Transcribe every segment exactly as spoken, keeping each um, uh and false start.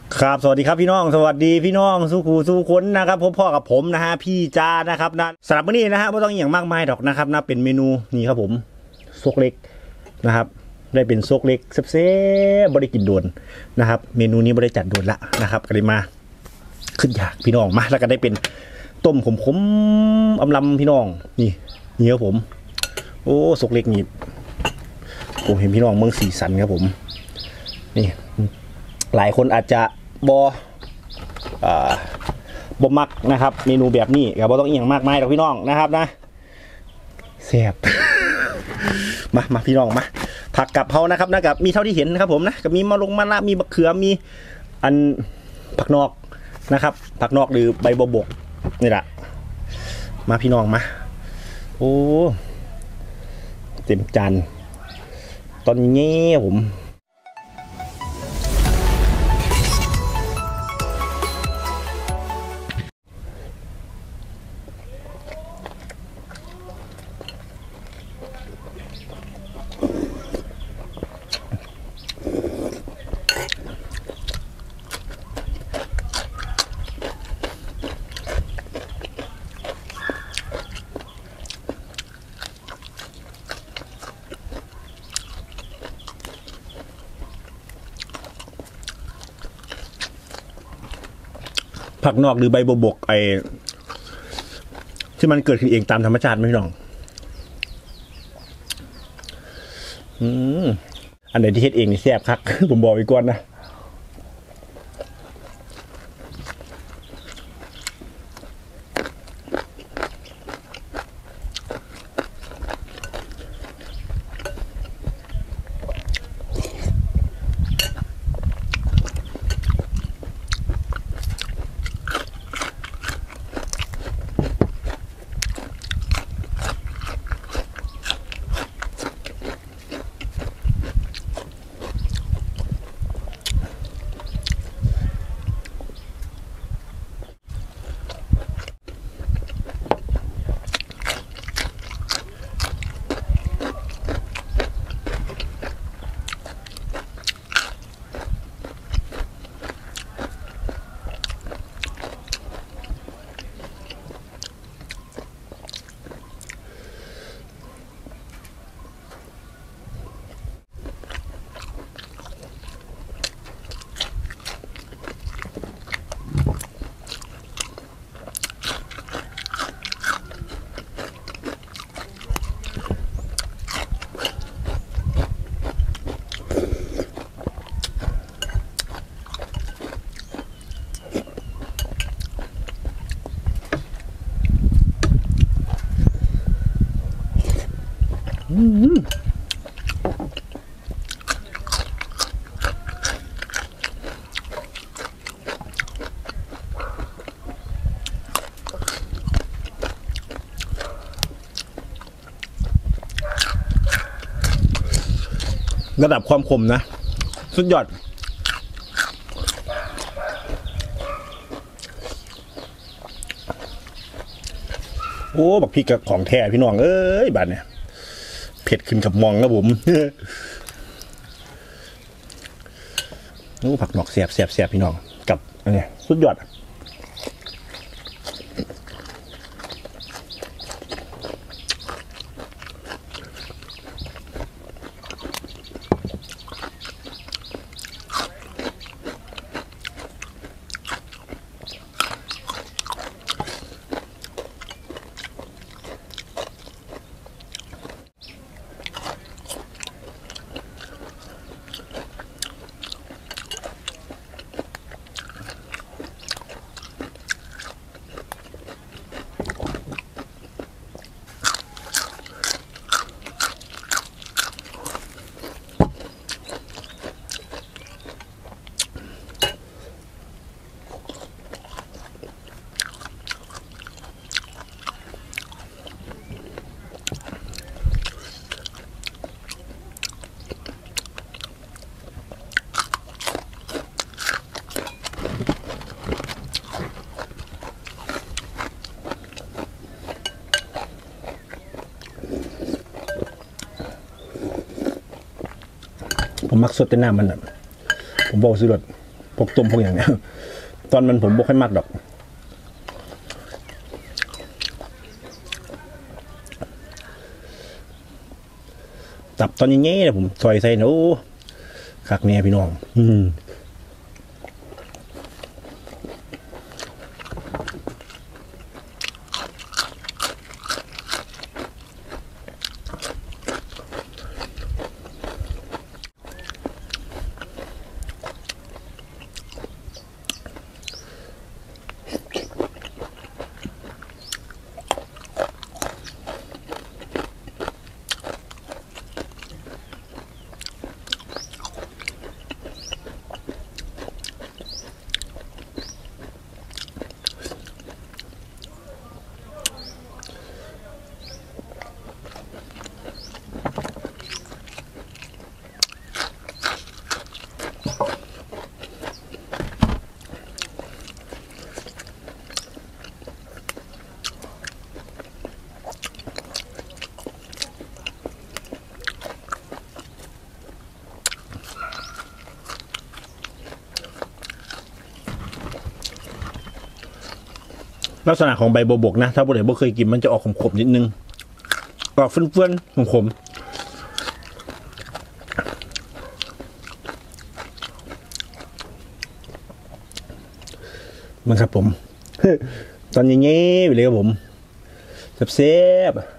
ครับสวัสดีครับพี่น้องสวัสดีพี่น้องสู้คูสู้คนนะครับพบพ่อกับผมนะฮะพี่จานะครับนะสำหรับวันนี้นะฮะไม่ต้องอย่างมากมายดอกนะครับนะเป็นเมนูนี่ครับผมซกเล็กนะครับได้เป็นซกเล็กเซ่ๆบริกินโดนนะครับเมนูนี้บริจัดโดนละนะครับก็เลยมาขึ้นอยากพี่น้องมาแล้วก็ได้เป็นต้มขมๆอำลำพี่น้องนี่นี่ครับผมโอ้ซกเล็กนี่ผมเห็นพี่น้องเมืองสีสันครับผมนี่หลายคนอาจจะบอบอมักนะครับเมนูแบบนี้กับบอต้องเอียงมากมายหรอกพี่น้องนะครับนะแซ่บ มามาพี่น้องมาผักกับเขานะครับนะกับมีเท่าที่เห็นนะครับผมนะกับมีมะลงมะละมีมะเขือมีอันผักนอกนะครับผักนอกหรือใบบัวบกนี่แหละมาพี่น้องมาโอ้เต็มจานตอนนี้ผมผักนอกหรือใบบัวบกไอที่มันเกิดขึ้นเองตามธรรมชาติไม่หรอกอืมอันไหนที่เฮ็ดเองนี่แซ่บคัก ผมบอกไว้ก่อนนะระดับความขมนะสุดยอดโอ้บักพริกกับของแท้พี่น้องเอ้ยบัดเนี่ยเผ็ดขึ้นกับมองครับผมโอ้ผักหนอกแสบแสบแสบพี่น้องกับอันนี้สุดยอดผมมักสดแต่น้ำมันอ่ะผมบอกสุดพวกต้มพวกอย่างเนี้ยตอนมันผมบ่ค่อยมากดอกตับตอนนี้เงี้ยผมซอยใส่หนูคักเนี่ยพี่น้องอืมลักษณะของใบบัวบกนะถ้าผู้ใดบ่เคยกินมันจะออกขมๆนิดนึงออกเฟื่อนๆขมๆมันครับผมตอนอย่างงี้ไปเลยครับผมเซฟๆ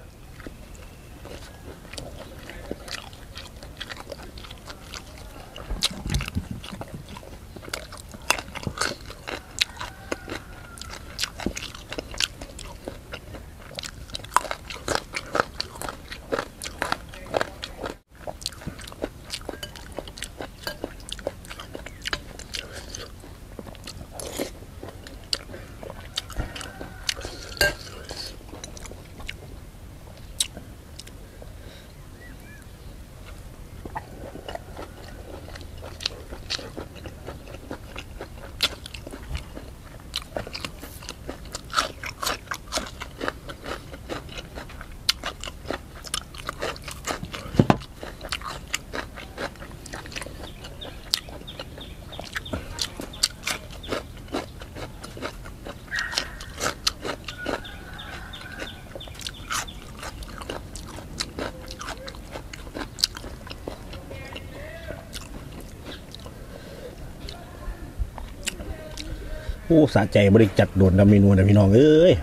โอ้สะใจบริจัดโดนกับเมนูนะพี่น้องเอ้ย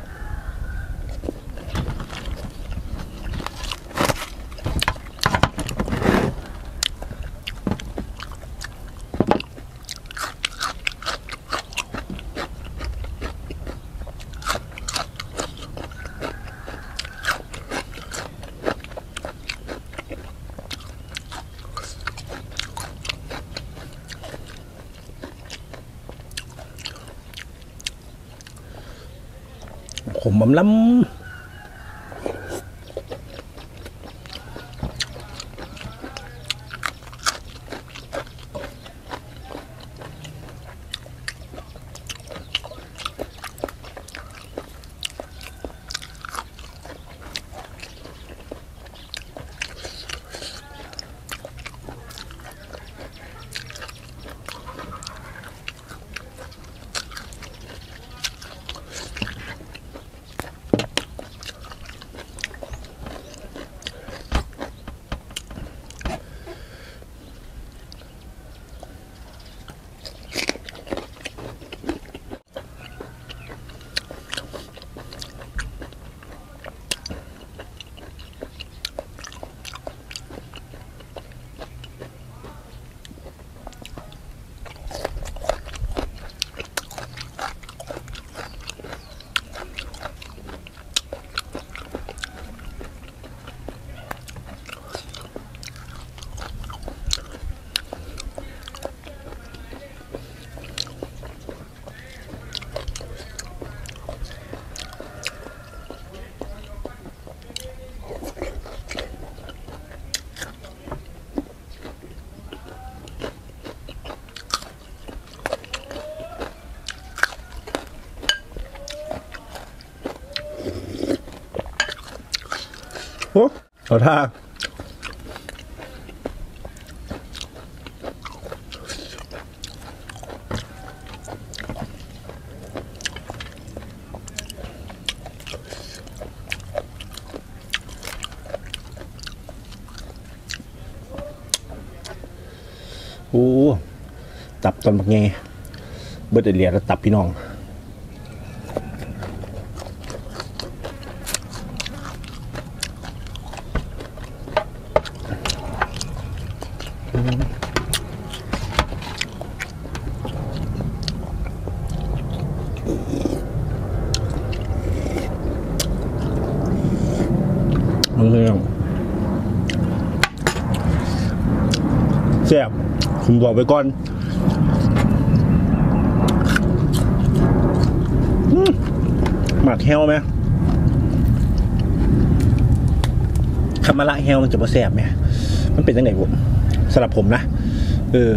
ผมบำล้ำโอ้ขอท่าตับตอนบักไงเบิดเลียแล้วตับพี่น้องมึงเรื่องแซ่บผมบอกไปก่อนหมักแฮวไหมคำมาละแฮวมันจะมาแซ่บไหมมันเป็นยังไงผมสำหรับผมนะเออ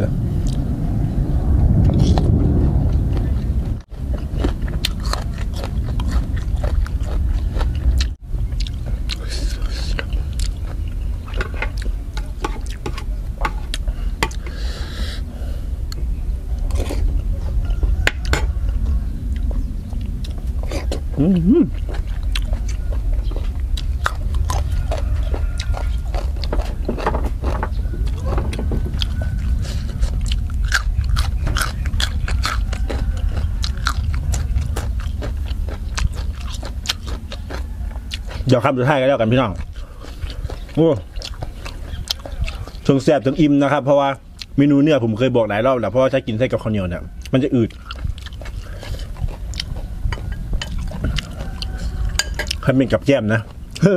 อืมเดี๋ยวคำสุดท้ายกันแล้วกันพี่น้องโอ้ถึงแซ่บถึงอิ่มนะครับเพราะว่าเมนูเนี่ยผมเคยบอกหลายรอบแล้วเพราะว่าถ้ากินไส้กับข้าวเหนียวเนี่ยมันจะอืดคันเป็นกับแก้มนะ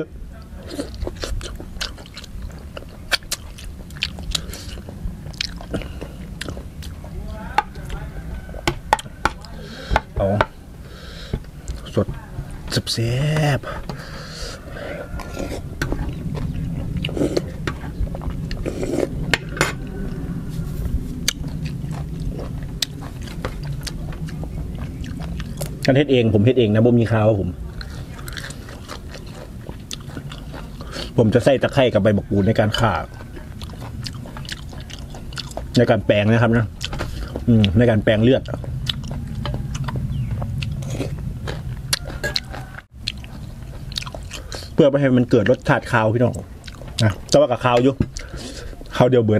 เอาสดแซ่บการเฮ็ดเองผมเฮ็ดเองนะบ่มีข้าวผมผมจะใส่ตะไคร้กับใบมะกรูดในการข่าในการแปลงนะครับนะอืมในการแปลงเลือดเพื่อไม่ให้มันเกิดรสชาติคาวพี่น้องนะแต่ว่ากับคาวอยู่คาวเดียวเบิด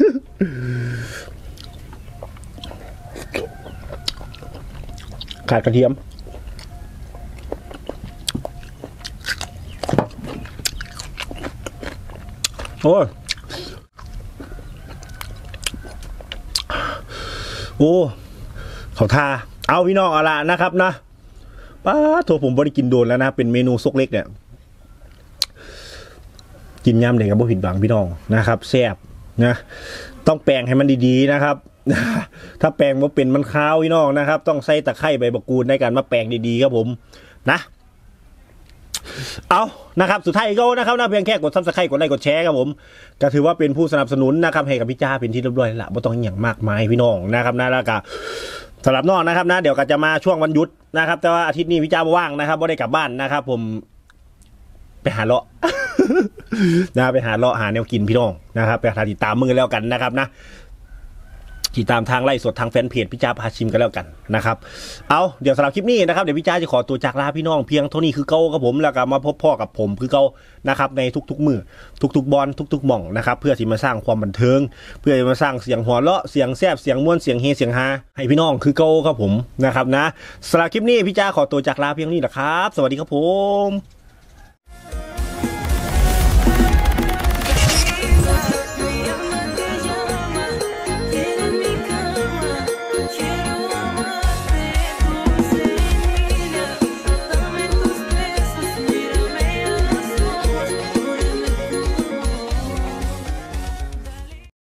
ขาดกระเทียมโอ้โอ้เขาทาเอาพี่น้องเอาละนะครับนะป้าโทรผมบริกินโดนแล้วนะเป็นเมนูซกเล็กเนี่ยกินยำเด็กกับบ่ผิดหวังพี่น้องนะครับแซ่บนะต้องแปลงให้มันดีๆนะครับถ้าแปลงว่าเป็นมันข้าวพี่น้องนะครับต้องใส่ตะไคร้ใบมะกรูดในการมาแปลงดีๆครับผมนะเอานะครับสุดท้ายก็นะครับนะเพียงแค่กดซับสไครต์กดไลค์กดแชร์ครับผมก็ถือว่าเป็นผู้สนับสนุนนะครับให้กับพี่จ้าเป็นที่เรียบร้อยละไม่ต้องอย่างมากมายพี่น้องนะครับนะแล้วก็สำหรับน้องนะครับนะเดี๋ยวก็จะมาช่วงวันหยุดนะครับแต่ว่าอาทิตย์นี้พี่จ้าว่างนะครับไม่ได้กลับบ้านนะครับผมไปหาเลาะนะไปหาเลาะหาแนวกินพี่น้องนะครับไปหาติดตามมือแล้วกันนะครับนะติดตามทางไลฟ์สดทางแฟนเพจพี่จ้าพาชิมกันแล้วกันนะครับเอาเดี๋ยวสำหรับคลิปนี้นะครับเดี๋ยวพี่จ้าจะขอตัวจากลาพี่น้องเพียงเท่านี้คือเก้ากับผมแล้วก็มาพบพ่อกับผมคือเก้านะครับในทุกๆมือทุกๆบอลทุกๆหม่องนะครับเพื่อที่มาสร้างความบันเทิงเพื่อมาสร้างเสียงหัวเราะเสียงแซ่บเสียงม่วนเสียงเฮเสียงฮาให้พี่น้องคือเก้าครับผมนะครับนะสำหรับคลิปนี้พี่จ้าขอตัวจากลาเพียงนี้แหละครับสวัสดีครับผม